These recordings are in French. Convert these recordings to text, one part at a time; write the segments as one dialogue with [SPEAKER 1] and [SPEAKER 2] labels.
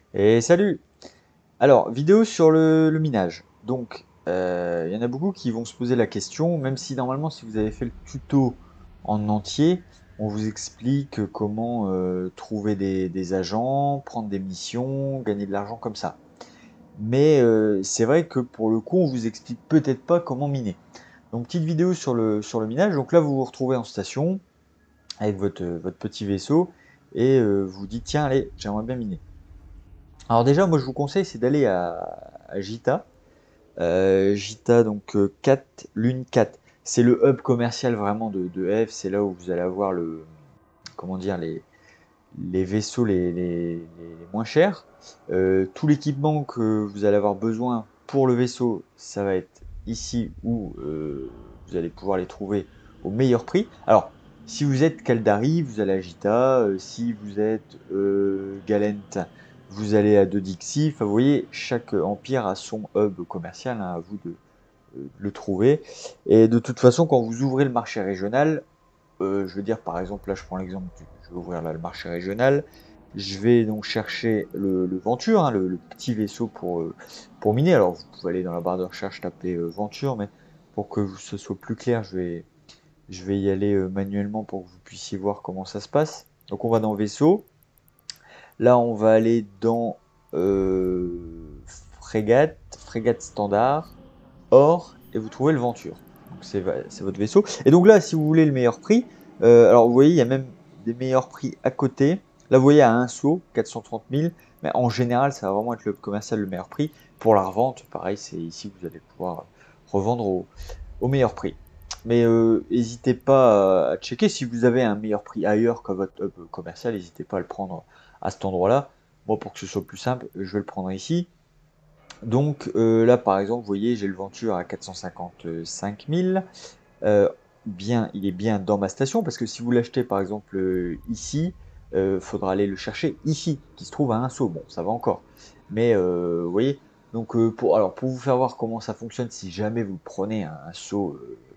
[SPEAKER 1] Et salut! Alors, vidéo sur le minage. Donc, il y en a beaucoup qui vont se poser la question, même si normalement, si vous avez fait le tuto en entier, on vous explique comment trouver des agents, prendre des missions, gagner de l'argent comme ça. Mais c'est vrai que pour le coup, on vous explique peut-être pas comment miner. Donc, petite vidéo sur le minage. Donc là, vous vous retrouvez en station avec votre petit vaisseau et vous dites, tiens, allez, j'aimerais bien miner. Alors déjà, moi je vous conseille, c'est d'aller à Jita. Jita, donc 4, Lune 4. C'est le hub commercial vraiment de F. C'est là où vous allez avoir comment dire, les vaisseaux les moins chers. Tout l'équipement que vous allez avoir besoin pour le vaisseau, ça va être ici où vous allez pouvoir les trouver au meilleur prix. Alors, si vous êtes Caldari, vous allez à Jita. Si vous êtes Galent, vous allez à Dodixie. Enfin, vous voyez, chaque empire a son hub commercial, hein, à vous de le trouver. Et de toute façon, quand vous ouvrez le marché régional, je veux dire, par exemple, là, je prends l'exemple je vais ouvrir là le marché régional. Je vais donc chercher le Venture, hein, le petit vaisseau pour miner. Alors, vous pouvez aller dans la barre de recherche, taper Venture, mais pour que ce soit plus clair, je vais y aller manuellement pour que vous puissiez voir comment ça se passe. Donc, on va dans vaisseau. Là, on va aller dans frégate standard, or, et vous trouvez le Venture. Donc c'est votre vaisseau. Et donc là, si vous voulez le meilleur prix, alors vous voyez, il y a même des meilleurs prix à côté. Là, vous voyez, à un saut, 430 000. Mais en général, ça va vraiment être le commercial le meilleur prix. Pour la revente, pareil, c'est ici que vous allez pouvoir revendre au meilleur prix. Mais n'hésitez pas à checker si vous avez un meilleur prix ailleurs que votre hub commercial, n'hésitez pas à le prendre à cet endroit-là. Moi, pour que ce soit plus simple, je vais le prendre ici. Donc là, par exemple, vous voyez, j'ai le Venture à 455 000. Il est bien dans ma station, parce que si vous l'achetez, par exemple, ici, faudra aller le chercher ici, qui se trouve à un saut. Bon, ça va encore. Mais vous voyez, donc pour vous faire voir comment ça fonctionne, si jamais vous prenez un saut,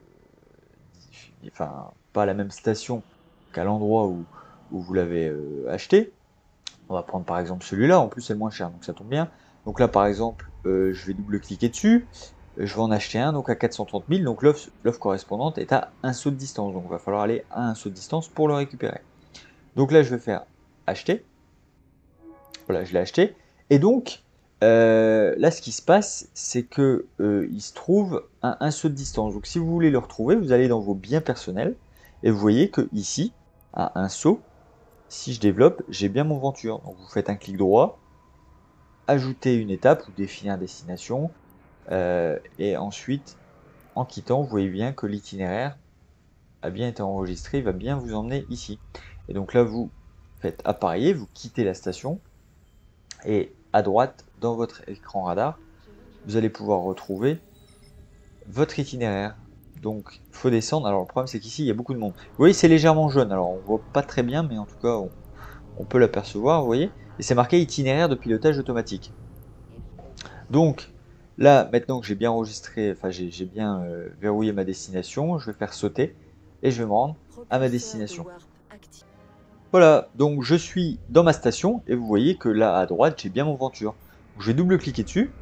[SPEAKER 1] enfin, pas à la même station qu'à l'endroit où vous l'avez acheté, on va prendre par exemple celui-là, en plus c'est le moins cher, donc ça tombe bien. Donc là par exemple, je vais double-cliquer dessus, je vais en acheter un donc à 430 000, donc l'offre correspondante est à un saut de distance, donc il va falloir aller à un saut de distance pour le récupérer. Donc là je vais faire acheter, voilà je l'ai acheté, et donc là ce qui se passe c'est que il se trouve à un saut de distance, donc si vous voulez le retrouver, vous allez dans vos biens personnels, et vous voyez que ici, à un saut, si je développe, j'ai bien mon Venture. Donc vous faites un clic droit, ajouter une étape ou définir destination, et ensuite, en quittant, vous voyez bien que l'itinéraire a bien été enregistré, il va bien vous emmener ici. Et donc là, vous faites appareiller, vous quittez la station, et à droite, dans votre écran radar, vous allez pouvoir retrouver votre itinéraire. Donc, il faut descendre. Alors, le problème, c'est qu'ici, il y a beaucoup de monde. Vous voyez, c'est légèrement jaune. Alors, on ne voit pas très bien, mais en tout cas, on peut l'apercevoir, vous voyez. Et c'est marqué itinéraire de pilotage automatique. Donc là, maintenant que j'ai bien enregistré, enfin j'ai bien verrouillé ma destination, je vais faire sauter et je vais me rendre à ma destination. Voilà, donc je suis dans ma station et vous voyez que là à droite, j'ai bien mon Venture. Je vais double-cliquer dessus.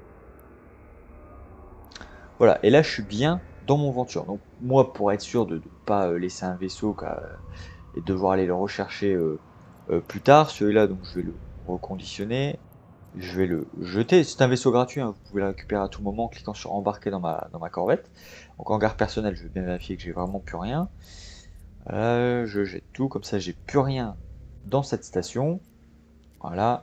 [SPEAKER 1] Voilà, et là je suis bien dans mon Venture. Donc moi, pour être sûr de ne pas laisser un vaisseau et devoir aller le rechercher plus tard, celui-là, donc je vais le reconditionner. Je vais le jeter. C'est un vaisseau gratuit, hein. Vous pouvez le récupérer à tout moment en cliquant sur embarquer dans ma corvette. Donc en garde personnelle, je vais bien vérifier que j'ai vraiment plus rien. Je jette tout, comme ça j'ai plus rien dans cette station. Voilà.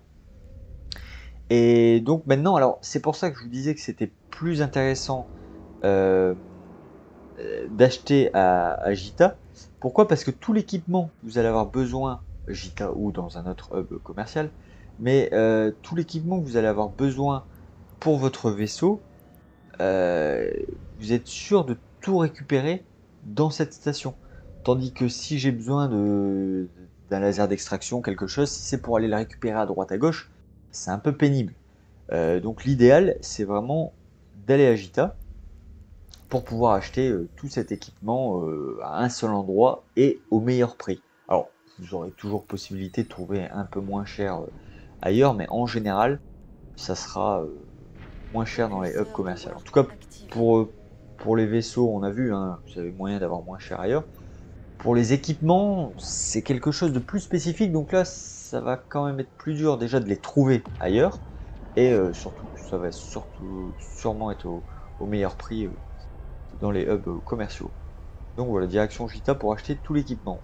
[SPEAKER 1] Et donc maintenant, alors c'est pour ça que je vous disais que c'était plus intéressant euh, d'acheter à Jita. Pourquoi? Parce que tout l'équipement que vous allez avoir besoin, Jita ou dans un autre hub commercial, mais tout l'équipement que vous allez avoir besoin pour votre vaisseau, euh, vous êtes sûr de tout récupérer dans cette station. Tandis que si j'ai besoin d'un laser d'extraction, quelque chose, si c'est pour aller le récupérer à droite à gauche, c'est un peu pénible. Donc l'idéal, c'est vraiment d'aller à Jita pour pouvoir acheter tout cet équipement à un seul endroit et au meilleur prix. Alors, vous aurez toujours possibilité de trouver un peu moins cher ailleurs, mais en général, ça sera moins cher dans les hubs commerciaux. En tout cas, pour les vaisseaux, on a vu, hein, vous avez moyen d'avoir moins cher ailleurs. Pour les équipements, c'est quelque chose de plus spécifique, donc là, ça va quand même être plus dur déjà de les trouver ailleurs, et surtout, ça va sûrement être au meilleur prix dans les hubs commerciaux. Donc voilà, direction Gita pour acheter tout l'équipement.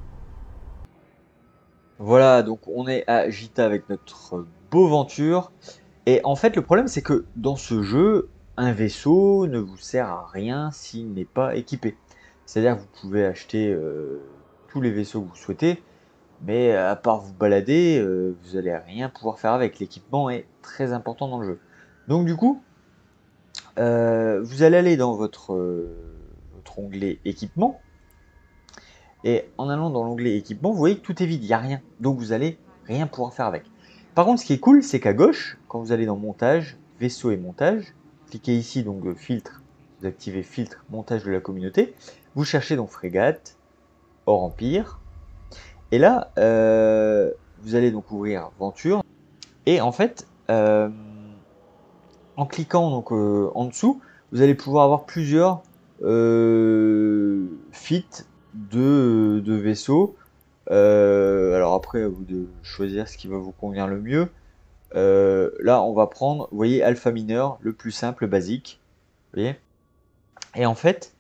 [SPEAKER 1] Voilà, donc on est à Gita avec notre beau Venture. Et en fait, le problème, c'est que dans ce jeu, un vaisseau ne vous sert à rien s'il n'est pas équipé. C'est-à-dire que vous pouvez acheter tous les vaisseaux que vous souhaitez, mais à part vous balader, vous n'allez rien pouvoir faire avec. L'équipement est très important dans le jeu. Donc du coup, vous allez aller dans votre onglet équipement. Et en allant dans l'onglet équipement, vous voyez que tout est vide, il n'y a rien. Donc vous allez rien pouvoir faire avec. Par contre, ce qui est cool, c'est qu'à gauche, quand vous allez dans montage, vaisseau et montage, cliquez ici donc filtre, vous activez filtre, montage de la communauté, vous cherchez donc frégate, hors empire, et là, vous allez donc ouvrir Venture, et en fait, en cliquant donc en dessous, vous allez pouvoir avoir plusieurs feats de vaisseaux. Alors après, à vous de choisir ce qui va vous convenir le mieux. Là, on va prendre, vous voyez, alpha mineur, le plus simple, basique. Vous voyez. Et en fait,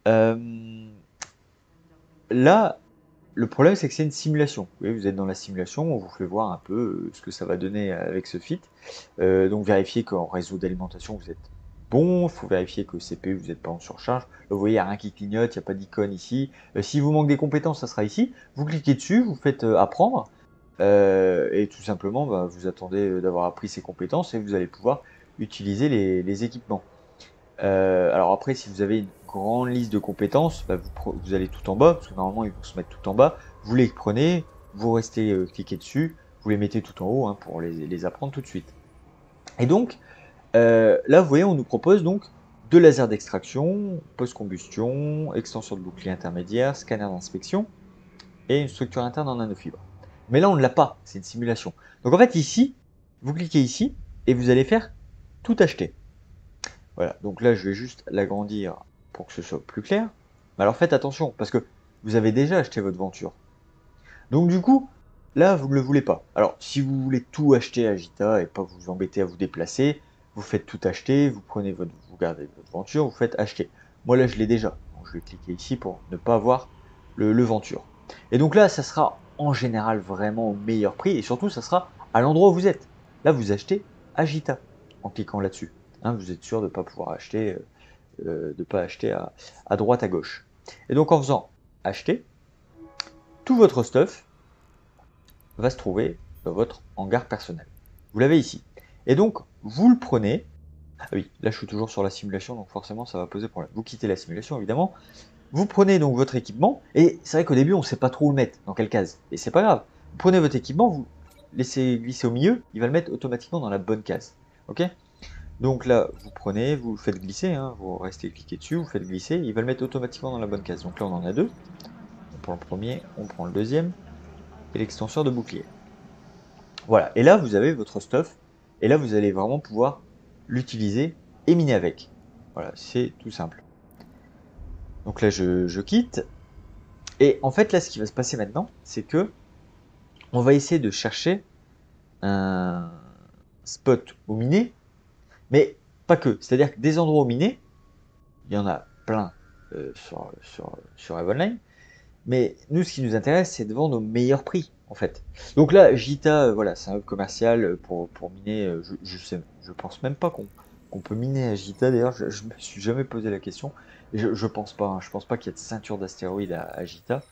[SPEAKER 1] là, le problème, c'est que c'est une simulation. Vous voyez, vous êtes dans la simulation, on vous fait voir un peu ce que ça va donner avec ce fit. Donc, vérifiez qu'en réseau d'alimentation, vous êtes bon. Il faut vérifier que CPU, vous n'êtes pas en surcharge. Là, vous voyez, il n'y a rien qui clignote, il n'y a pas d'icône ici. Si vous manque des compétences, ça sera ici. Vous cliquez dessus, vous faites apprendre. Et tout simplement, bah, vous attendez d'avoir appris ces compétences et vous allez pouvoir utiliser les équipements. Alors après, si vous avez une grande liste de compétences, bah, vous allez tout en bas, parce que normalement ils vont se mettre tout en bas, vous les prenez, vous restez cliqué dessus, vous les mettez tout en haut hein, pour les apprendre tout de suite. Et donc, là vous voyez, on nous propose donc de laser d'extraction, post-combustion, extension de bouclier intermédiaire, scanner d'inspection et une structure interne en nanofibre. Mais là on ne l'a pas, c'est une simulation. Donc en fait ici, vous cliquez ici et vous allez faire tout acheter. Voilà, donc là je vais juste l'agrandir pour que ce soit plus clair. Mais alors faites attention, parce que vous avez déjà acheté votre Venture. Donc du coup, là vous ne le voulez pas. Alors si vous voulez tout acheter à Gita et pas vous embêter à vous déplacer, vous faites tout acheter, vous gardez votre Venture, vous faites acheter. Moi là je l'ai déjà, donc je vais cliquer ici pour ne pas avoir le Venture. Et donc là ça sera en général vraiment au meilleur prix et surtout ça sera à l'endroit où vous êtes. Là vous achetez à Gita en cliquant là-dessus. Hein, vous êtes sûr de ne pas pouvoir acheter, à droite, à gauche. Et donc en faisant acheter, tout votre stuff va se trouver dans votre hangar personnel. Vous l'avez ici. Et donc vous le prenez. Ah oui, là je suis toujours sur la simulation, donc forcément ça va poser problème. Vous quittez la simulation évidemment. Vous prenez donc votre équipement, et c'est vrai qu'au début on ne sait pas trop où le mettre, dans quelle case. Et c'est pas grave. Vous prenez votre équipement, vous laissez glisser au milieu, il va le mettre automatiquement dans la bonne case. Ok ? Donc là, vous prenez, vous le faites glisser, hein, vous restez cliqué dessus, vous faites glisser, il va le mettre automatiquement dans la bonne case. Donc là, on en a deux. On prend le premier, on prend le deuxième, et l'extenseur de bouclier. Voilà, et là, vous avez votre stuff, et là, vous allez vraiment pouvoir l'utiliser et miner avec. Voilà, c'est tout simple. Donc là, je quitte. Et en fait, là, ce qui va se passer maintenant, c'est que on va essayer de chercher un spot au miné, mais pas que. C'est-à-dire que des endroits minés, il y en a plein sur Evenline, mais nous, ce qui nous intéresse, c'est de vendre au meilleur prix, en fait. Donc là, Gita, voilà, c'est un hub commercial pour miner. Je pense même pas qu'on peut miner à Gita. D'ailleurs, je me suis jamais posé la question. Je pense pas. Hein, je pense pas qu'il y ait de ceinture d'astéroïdes à Gita.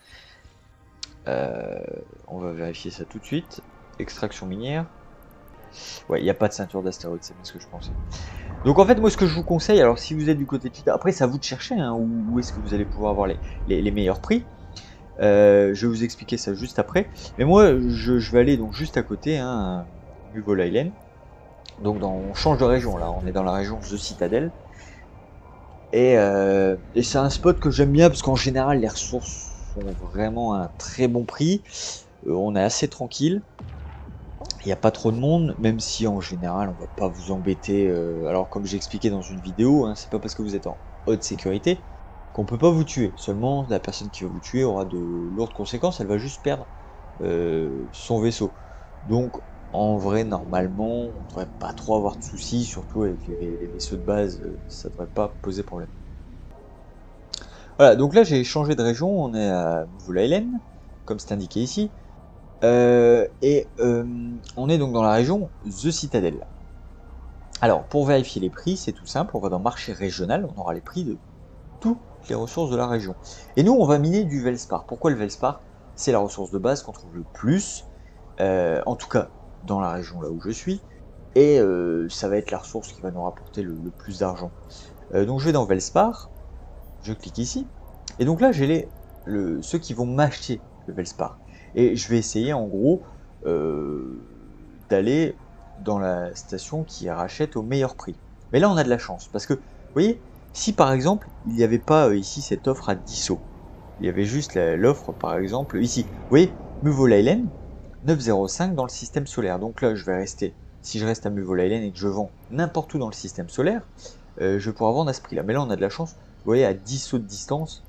[SPEAKER 1] On va vérifier ça tout de suite. Extraction minière. Ouais, il n'y a pas de ceinture d'astéroïdes, c'est bien ce que je pensais. Donc en fait, moi ce que je vous conseille, alors si vous êtes du côté de Gita, après c'est à vous de chercher, hein, où est-ce que vous allez pouvoir avoir les meilleurs prix. Je vais vous expliquer ça juste après. Mais moi, je vais aller donc juste à côté, hein, Mugol Island. Donc on change de région là, on est dans la région The Citadel. Et c'est un spot que j'aime bien parce qu'en général les ressources sont vraiment à un très bon prix. On est assez tranquille. Il n'y a pas trop de monde, même si en général on va pas vous embêter. Alors comme j'ai expliqué dans une vidéo, hein, c'est pas parce que vous êtes en haute sécurité qu'on peut pas vous tuer. Seulement la personne qui va vous tuer aura de lourdes conséquences, elle va juste perdre son vaisseau. Donc en vrai normalement on devrait pas trop avoir de soucis, surtout avec les vaisseaux de base, ça devrait pas poser problème. Voilà, donc là j'ai changé de région, on est à Mvula-Helen, comme c'est indiqué ici. On est donc dans la région The Citadel. Alors, pour vérifier les prix, c'est tout simple, on va dans marché régional, on aura les prix de toutes les ressources de la région. Et nous, on va miner du Velspar. Pourquoi le Velspar? C'est la ressource de base qu'on trouve le plus, en tout cas dans la région là où je suis, et ça va être la ressource qui va nous rapporter le plus d'argent. Donc je vais dans Velspar, je clique ici, et donc là j'ai ceux qui vont m'acheter le Velspar. Et je vais essayer en gros d'aller dans la station qui rachète au meilleur prix. Mais là on a de la chance, parce que, vous voyez, si par exemple il n'y avait pas ici cette offre à 10 sauts, il y avait juste l'offre par exemple ici, vous voyez, Mvula-Helen, 9,05 dans le système solaire. Donc là je vais rester, si je reste à Mvula-Helen et que je vends n'importe où dans le système solaire, je vais pouvoir vendre à ce prix là. Mais là on a de la chance, vous voyez, à 10 sauts de distance,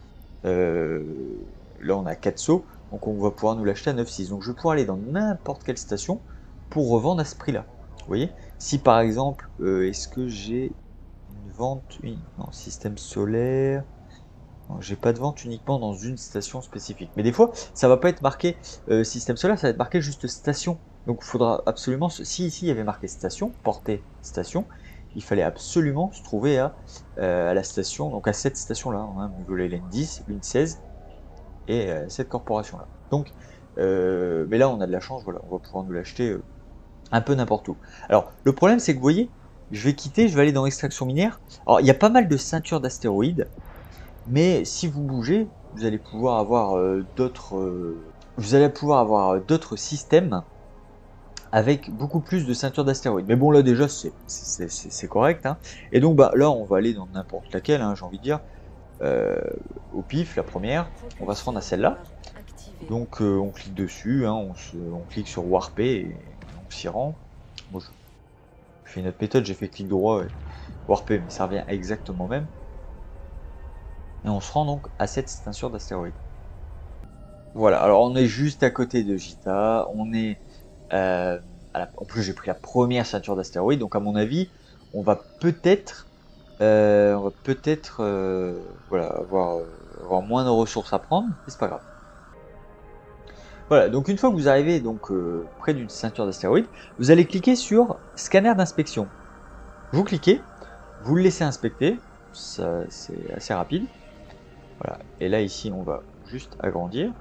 [SPEAKER 1] là on a 4 sauts, donc on va pouvoir nous l'acheter à 9,6. Donc je vais pouvoir aller dans n'importe quelle station pour revendre à ce prix là. Vous voyez, si par exemple, est-ce que j'ai une vente, oui, non, système solaire, j'ai pas de vente uniquement dans une station spécifique. Mais des fois, ça va pas être marqué système solaire, ça va être marqué juste station. Donc il faudra absolument, si ici il y avait marqué station, portée station, il fallait absolument se trouver à la station, donc à cette station-là, hein, Mvula-Helen 10, une 16, et cette corporation-là. Donc, mais là on a de la chance, voilà, on va pouvoir nous l'acheter un peu n'importe où. Alors, le problème c'est que vous voyez, je vais quitter, je vais aller dans extraction minière. Alors, il y a pas mal de ceintures d'astéroïdes, mais si vous bougez, vous allez pouvoir avoir d'autres systèmes avec beaucoup plus de ceintures d'astéroïdes. Mais bon, là déjà c'est correct, hein. Et donc bah là on va aller dans n'importe laquelle, hein, j'ai envie de dire, au pif, la première. On va se rendre à celle-là. Donc on clique dessus, hein, on clique sur Warper et on s'y rend. Bon, je fais une autre méthode, j'ai fait clic droit et Warper, mais ça revient exactement même. Et on se rend donc à cette ceinture d'astéroïdes. Voilà, alors on est juste à côté de Jita, on est en plus j'ai pris la première ceinture d'astéroïdes, donc à mon avis on va peut-être voilà, avoir moins de ressources à prendre, mais c'est pas grave. Voilà, donc une fois que vous arrivez donc près d'une ceinture d'astéroïdes, vous allez cliquer sur scanner d'inspection. Vous cliquez, vous le laissez inspecter, ça c'est assez rapide. Voilà, et là ici on va juste agrandir.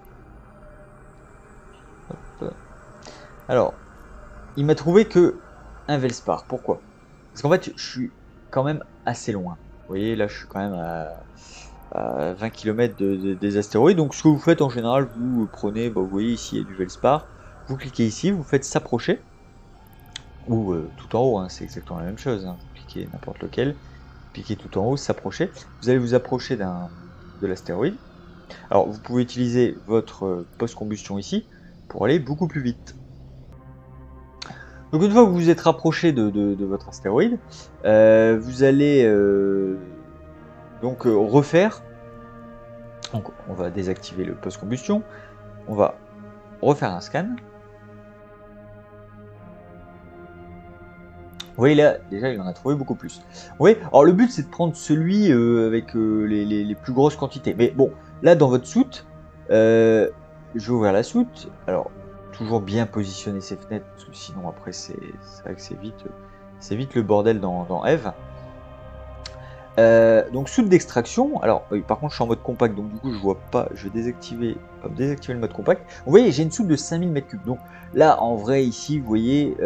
[SPEAKER 1] Hop. Alors, il m'a trouvé que un Velspar. Pourquoi? Parce qu'en fait, je suis quand même assez loin. Vous voyez, là, je suis quand même à 20 km des astéroïdes. Donc, ce que vous faites en général, vous prenez, bah, vous voyez ici, il y a du Velspar. Vous cliquez ici, vous faites s'approcher. Ou tout en haut, hein, c'est exactement la même chose. Hein. Vous cliquez n'importe lequel. Cliquez tout en haut, s'approcher. Vous allez vous approcher de l'astéroïde. Alors, vous pouvez utiliser votre post-combustion ici pour aller beaucoup plus vite. Donc une fois que vous vous êtes rapproché de votre astéroïde, vous allez donc refaire. Donc on va désactiver le post-combustion. On va refaire un scan. Vous voyez là, déjà il en a trouvé beaucoup plus. Vous voyez, alors le but c'est de prendre celui avec les plus grosses quantités. Mais bon, là dans votre soute, je vais ouvrir la soute. Alors toujours bien positionner ses fenêtres parce que sinon après c'est vrai que c'est vite le bordel dans Eve. Donc soute d'extraction. Alors par contre je suis en mode compact donc du coup je vois pas. Je vais désactiver le mode compact. Vous voyez j'ai une soute de 5000 m3. Donc là en vrai ici vous voyez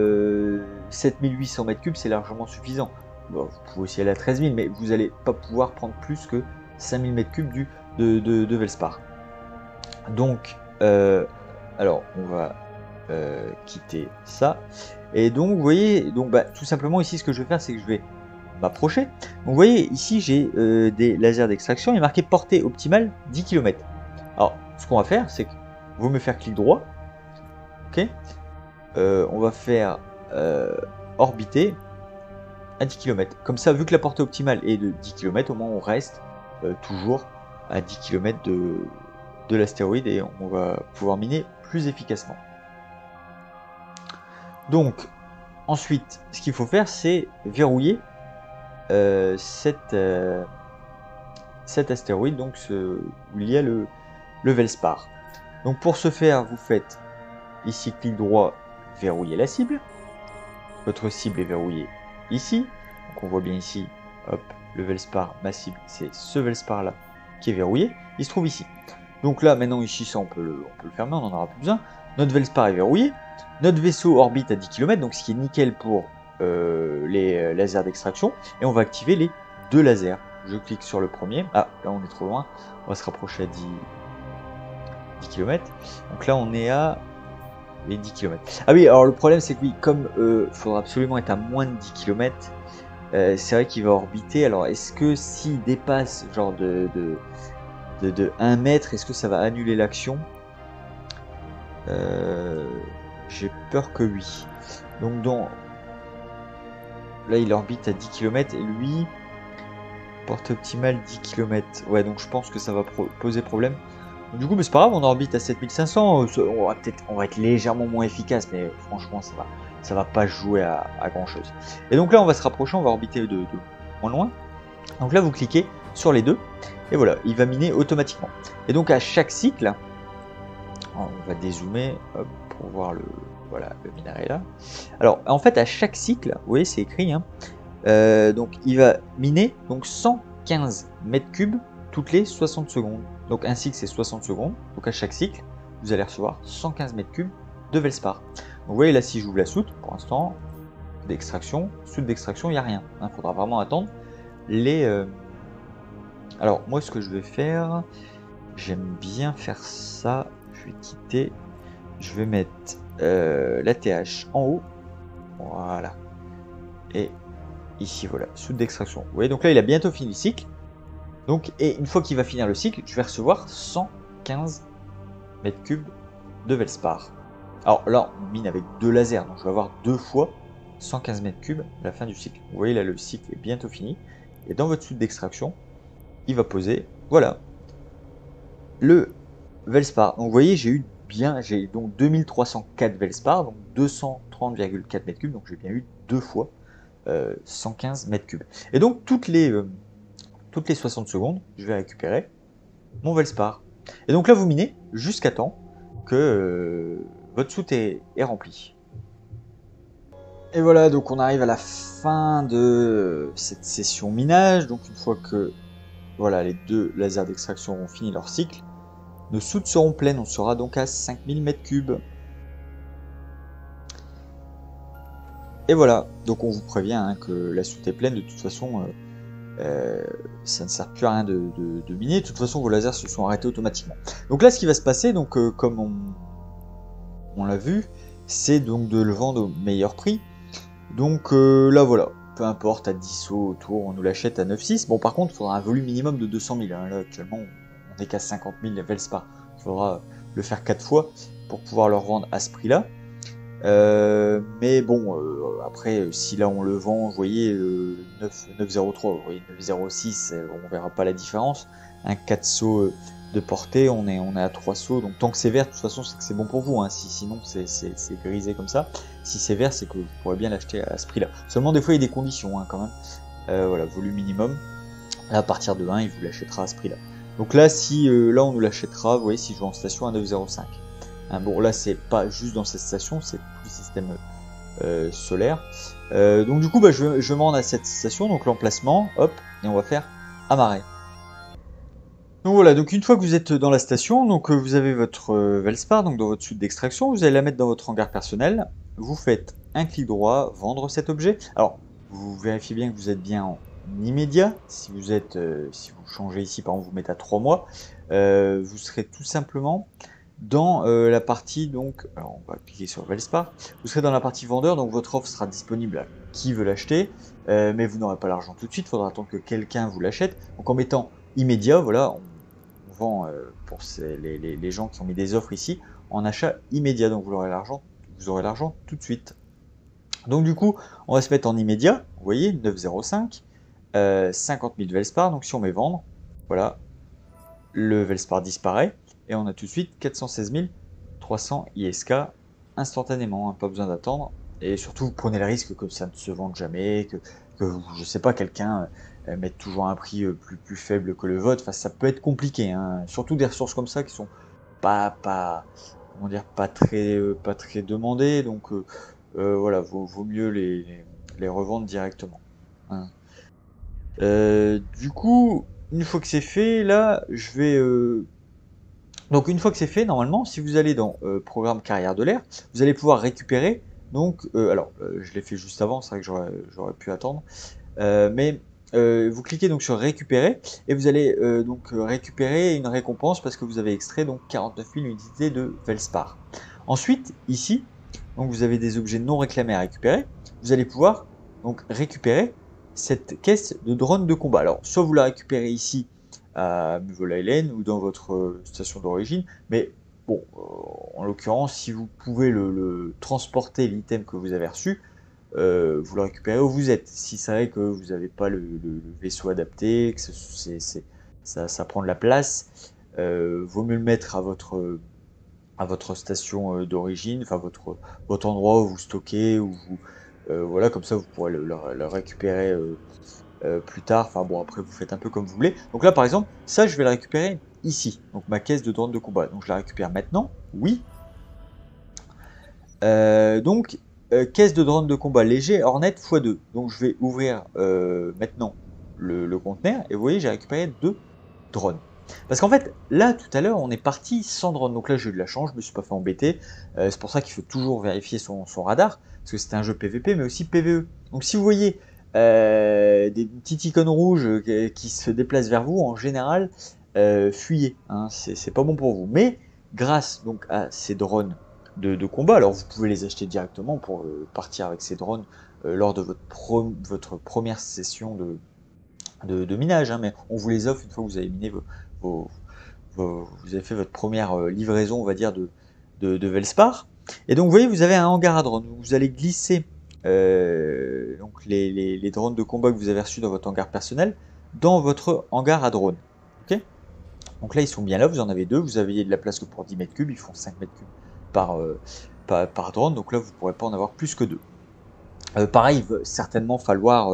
[SPEAKER 1] 7800 m3 c'est largement suffisant. Bon, vous pouvez aussi aller à 13000 mais vous n'allez pas pouvoir prendre plus que 5000 m3 de Velspar. Donc alors on va quitter ça. Et donc vous voyez donc bah, tout simplement ici ce que je vais faire c'est que je vais m'approcher. Donc vous voyez ici j'ai des lasers d'extraction, il est marqué portée optimale 10 km. Alors ce qu'on va faire c'est que vous me faire clic droit, ok, on va faire orbiter à 10 km. Comme ça, vu que la portée optimale est de 10 km, au moins on reste toujours à 10 km de l'astéroïde et on va pouvoir miner plus efficacement. Donc, ensuite, ce qu'il faut faire, c'est verrouiller cet astéroïde, donc où il y a le Velspar. Donc pour ce faire, vous faites ici clic droit, verrouiller la cible. Votre cible est verrouillée ici. Donc on voit bien ici, hop, le Velspar, ma cible, c'est ce Velspar là qui est verrouillé. Il se trouve ici. Donc là, maintenant ici, ça on peut le fermer, on n'en aura plus besoin. Notre Velspar est verrouillé. Notre vaisseau orbite à 10 km, donc ce qui est nickel pour les lasers d'extraction. Et on va activer les 2 lasers. Je clique sur le premier. Ah, là on est trop loin. On va se rapprocher à 10 km. Donc là on est à les 10 km. Ah oui, alors le problème c'est que oui, comme il faudra absolument être à moins de 10 km, c'est vrai qu'il va orbiter. Alors est-ce que s'il dépasse genre de 1 mètre, est-ce que ça va annuler l'action? J'ai peur que oui. Donc là il orbite à 10 km et lui, portée optimale 10 km. Ouais, donc je pense que ça va poser problème. Donc, du coup, mais c'est pas grave, on orbite à 7500. On va être légèrement moins efficace, mais franchement, ça va pas jouer à grand chose. Et donc là, on va se rapprocher, on va orbiter de moins loin. Donc là, vous cliquez sur les deux, et voilà, il va miner automatiquement. Et donc à chaque cycle, on va dézoomer hop, pour voir le minerai là. Alors en fait, à chaque cycle, vous voyez, c'est écrit, hein, donc il va miner donc 115 mètres cubes toutes les 60 secondes. Donc un cycle c'est 60 secondes, donc à chaque cycle vous allez recevoir 115 mètres cubes de Velspar. Donc vous voyez là, si j'ouvre la soute, pour l'instant d'extraction, soute d'extraction, il n'y a rien. Il faudra vraiment attendre les... Alors moi ce que je vais faire, j'aime bien faire ça, je vais quitter, je vais mettre l'ATH en haut, voilà, et ici voilà, soute d'extraction. Vous voyez, donc là il a bientôt fini le cycle. Donc, et une fois qu'il va finir le cycle, je vais recevoir 115 mètres cubes de Velspar. Alors là, on mine avec 2 lasers, donc je vais avoir 2 fois 115 mètres cubes à la fin du cycle. Vous voyez là, le cycle est bientôt fini. Et dans votre suite d'extraction, il va poser, voilà, le Velspar. Donc vous voyez, j'ai donc 2304 Velspar, donc 230,4 mètres cubes, donc j'ai bien eu 2 fois 115 mètres cubes. Et donc toutes les 60 secondes, je vais récupérer mon Velspar. Et donc là, vous minez jusqu'à temps que votre soute est remplie. Et voilà, donc on arrive à la fin de cette session minage. Donc une fois que voilà, les 2 lasers d'extraction ont fini leur cycle, nos soutes seront pleines. On sera donc à 5000 mètres cubes. Et voilà, donc on vous prévient hein, que la soute est pleine. De toute façon, ça ne sert plus à rien de miner. De toute façon, vos lasers se sont arrêtés automatiquement. Donc là, ce qui va se passer, donc comme on l'a vu, c'est donc de le vendre au meilleur prix. Donc là, voilà, peu importe, à 10 sauts autour, on nous l'achète à 9,6. Bon, par contre, il faudra un volume minimum de 200 000. Hein. Là, actuellement, on n'est qu'à 50 000 Velspar. Il faudra le faire 4 fois pour pouvoir le revendre à ce prix-là. Mais bon, après, si là on le vend, vous voyez, 9,03, vous voyez, 9,06, on verra pas la différence. Un 4 sauts de portée, on est à 3 sauts, donc tant que c'est vert, de toute façon, c'est que c'est bon pour vous. Hein. Sinon, c'est grisé comme ça. Si c'est vert, c'est que vous pourrez bien l'acheter à ce prix-là. Seulement, des fois, il y a des conditions hein, quand même. Voilà, volume minimum. Là, à partir de 1, il vous l'achètera à ce prix-là. Donc là, si là on nous l'achètera, vous voyez, si je vais en station à 9,05. Bon, là, c'est pas juste dans cette station, c'est tout le système solaire. Donc, du coup, bah, je me rends à cette station, donc l'emplacement, hop, et on va faire amarrer. Donc voilà, donc une fois que vous êtes dans la station, donc vous avez votre Velspar, donc dans votre suite d'extraction, vous allez la mettre dans votre hangar personnel. Vous faites un clic droit, vendre cet objet. Alors, vous vérifiez bien que vous êtes bien en immédiat. Si vous changez ici, par exemple, vous mettez à 3 mois, vous serez tout simplement dans la partie, donc, alors on va cliquer sur Velspar, vous serez dans la partie vendeur, donc votre offre sera disponible à qui veut l'acheter, mais vous n'aurez pas l'argent tout de suite, il faudra attendre que quelqu'un vous l'achète. Donc en mettant immédiat, voilà, on vend pour les gens qui ont mis des offres ici, en achat immédiat, donc vous aurez l'argent vous aurez l'argent tout de suite. Donc du coup, on va se mettre en immédiat, vous voyez, 9,05, 50 000 Velspar, donc si on met vendre, voilà, le Velspar disparaît, et on a tout de suite 416 300 ISK instantanément, hein, pas besoin d'attendre, et surtout vous prenez le risque que ça ne se vende jamais, que je sais pas, quelqu'un mette toujours un prix plus faible que le vôtre, enfin ça peut être compliqué, hein, surtout des ressources comme ça qui sont pas comment dire, pas très demandées, donc voilà, vaut mieux les revendre directement, hein. Du coup, une fois que c'est fait, là, je vais... Donc une fois que c'est fait, normalement, si vous allez dans Programme Carrière de l'air, vous allez pouvoir récupérer, donc, je l'ai fait juste avant, c'est vrai que j'aurais pu attendre, mais vous cliquez donc sur Récupérer, et vous allez donc récupérer une récompense parce que vous avez extrait donc 49 000 unités de Velspar. Ensuite, ici, donc vous avez des objets non réclamés à récupérer, vous allez pouvoir donc récupérer cette caisse de drone de combat. Alors, soit vous la récupérez ici à Muvola Island ou dans votre station d'origine, mais bon, en l'occurrence, si vous pouvez le transporter, l'item que vous avez reçu, vous le récupérez où vous êtes. Si c'est vrai que vous n'avez pas le vaisseau adapté, que ça prend de la place, vaut mieux le mettre à votre station d'origine, enfin votre endroit où vous stockez, où vous, voilà, comme ça vous pourrez le récupérer plus tard. Enfin bon, après vous faites un peu comme vous voulez. Donc là par exemple, ça je vais le récupérer ici, donc ma caisse de drone de combat. Donc je la récupère maintenant, oui. Donc caisse de drone de combat léger Hornet x2. Donc je vais ouvrir maintenant le conteneur et vous voyez j'ai récupéré 2 drones. Parce qu'en fait, là, tout à l'heure, on est parti sans drone. Donc là, j'ai eu de la chance, je me suis pas fait embêter. C'est pour ça qu'il faut toujours vérifier son radar, parce que c'est un jeu PVP, mais aussi PVE. Donc si vous voyez des petites icônes rouges qui se déplacent vers vous, en général, fuyez. Hein, c'est pas bon pour vous. Mais grâce donc à ces drones de combat, alors vous pouvez les acheter directement pour partir avec ces drones lors de votre première session de minage, hein, mais on vous les offre une fois que vous avez miné vous avez fait votre première livraison, on va dire, de Velspar. Et donc vous voyez, vous avez un hangar à drones. Vous allez glisser donc les drones de combat que vous avez reçus dans votre hangar personnel dans votre hangar à drones. Okay, donc là, ils sont bien là, vous en avez 2, vous avez de la place que pour 10 mètres cubes, ils font 5 mètres cubes par drone, donc là, vous ne pourrez pas en avoir plus que 2. Pareil, il va certainement falloir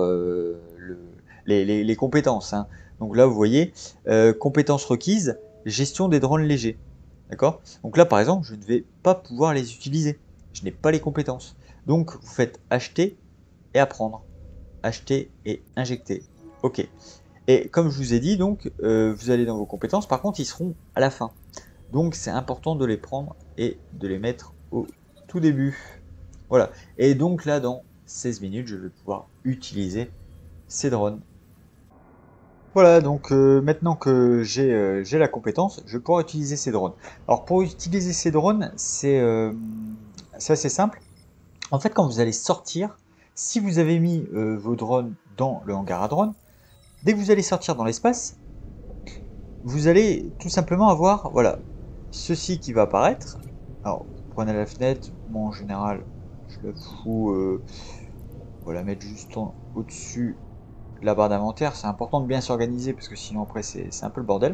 [SPEAKER 1] les compétences, hein. Donc là, vous voyez, compétences requises, gestion des drones légers. D'accord? Donc là, par exemple, je ne vais pas pouvoir les utiliser. Je n'ai pas les compétences. Donc, vous faites acheter et apprendre. Acheter et injecter. OK. Et comme je vous ai dit, donc, vous allez dans vos compétences. Par contre, ils seront à la fin. Donc, c'est important de les prendre et de les mettre au tout début. Voilà. Et donc là, dans 16 minutes, je vais pouvoir utiliser ces drones. Voilà, donc maintenant que j'ai la compétence, je vais pouvoir utiliser ces drones. Alors pour utiliser ces drones, c'est assez simple. En fait, quand vous allez sortir, si vous avez mis vos drones dans le hangar à drones, dès que vous allez sortir dans l'espace, vous allez tout simplement avoir, voilà, ceci qui va apparaître. Alors, vous prenez la fenêtre, moi en général, je la fous, on va la mettre juste au-dessus la barre d'inventaire. C'est important de bien s'organiser parce que sinon après c'est un peu le bordel.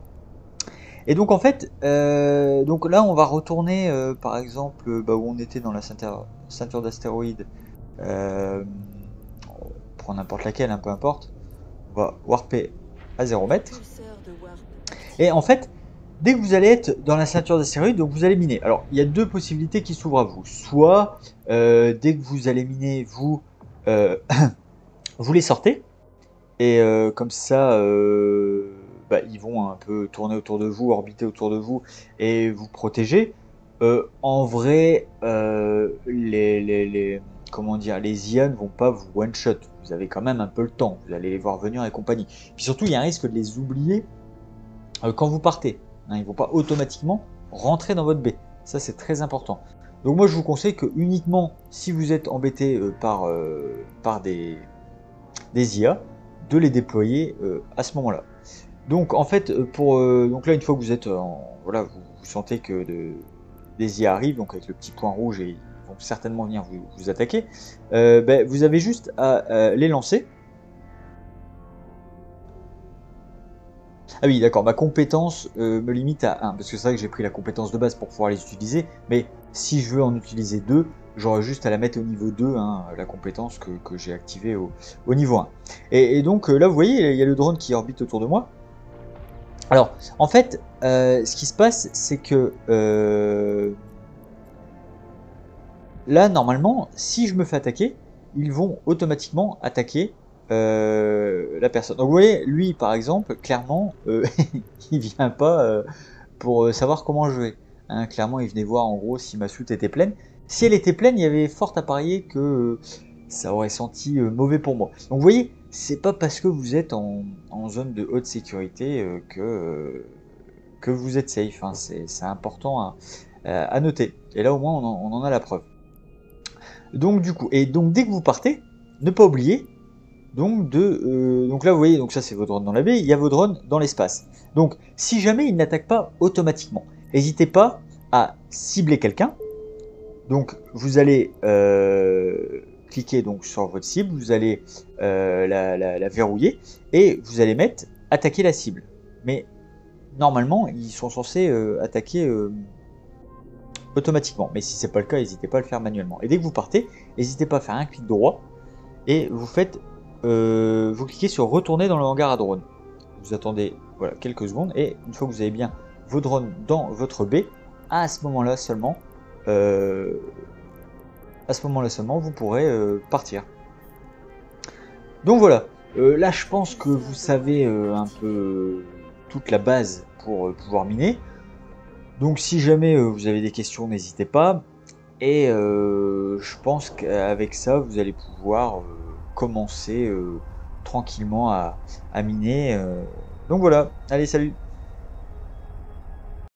[SPEAKER 1] Et donc en fait, donc là on va retourner par exemple où on était dans la ceinture d'astéroïdes, prendre n'importe laquelle, hein, peu importe. On va warper à 0 mètre. Et en fait, dès que vous allez être dans la ceinture d'astéroïdes, donc vous allez miner. Alors il y a 2 possibilités qui s'ouvrent à vous. Soit dès que vous allez miner, vous vous les sortez. Et comme ça, ils vont un peu tourner autour de vous, orbiter autour de vous et vous protéger. En vrai, comment dire, les IA ne vont pas vous one-shot. Vous avez quand même un peu le temps. Vous allez les voir venir et compagnie. Puis surtout, il y a un risque de les oublier quand vous partez. Hein, ils ne vont pas automatiquement rentrer dans votre baie. Ça, c'est très important. Donc moi, je vous conseille que uniquement si vous êtes embêté par des IA, de les déployer à ce moment-là. Donc en fait, donc là une fois que vous êtes voilà, vous sentez que des IA arrivent, donc avec le petit point rouge et certainement venir vous attaquer, ben, vous avez juste à les lancer. Ah oui, d'accord, ma compétence me limite à 1, parce que c'est vrai que j'ai pris la compétence de base pour pouvoir les utiliser, mais si je veux en utiliser 2, j'aurais juste à la mettre au niveau 2, hein, la compétence que j'ai activée au niveau 1. Et donc là, vous voyez, il y a le drone qui orbite autour de moi. Alors, en fait, ce qui se passe, c'est que là, normalement, si je me fais attaquer, ils vont automatiquement attaquer la personne. Donc vous voyez, lui par exemple, clairement, il vient pas pour savoir comment je vais. Hein, clairement, il venait voir en gros si ma soute était pleine. Si elle était pleine, il y avait fort à parier que ça aurait senti mauvais pour moi. Donc vous voyez, c'est pas parce que vous êtes en zone de haute sécurité que vous êtes safe. Hein. C'est important à noter. Et là au moins on en a la preuve. Donc du coup, et donc dès que vous partez, ne pas oublier donc donc là vous voyez, donc ça c'est vos drones dans la baie, il y a vos drones dans l'espace. Donc si jamais ils n'attaquent pas automatiquement, n'hésitez pas à cibler quelqu'un. Donc vous allez cliquer donc sur votre cible, vous allez la verrouiller et vous allez mettre attaquer la cible. Mais normalement ils sont censés attaquer automatiquement. Mais si c'est pas le cas, n'hésitez pas à le faire manuellement. Et dès que vous partez, n'hésitez pas à faire un clic droit et vous faites, vous cliquez sur retourner dans le hangar à drone. Vous attendez voilà, quelques secondes et une fois que vous avez bien vos drones dans votre baie, à ce moment-là seulement, vous pourrez partir. Donc voilà. Là, je pense que vous savez un peu toute la base pour pouvoir miner. Donc si jamais vous avez des questions, n'hésitez pas. Et je pense qu'avec ça, vous allez pouvoir commencer tranquillement à miner. Donc voilà, allez, salut!